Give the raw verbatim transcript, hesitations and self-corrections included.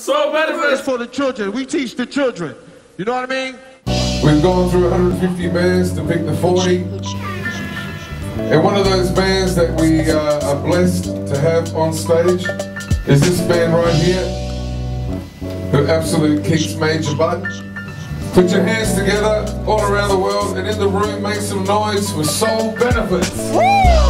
Soul benefits. It's for the children. We teach the children. You know what I mean? We've gone through one hundred fifty bands to pick the forty. And one of those bands that we uh, are blessed to have on stage is this band right here, who absolutely kicks major butt. Put your hands together all around the world and in the room, make some noise for Soul Benefits. Woo!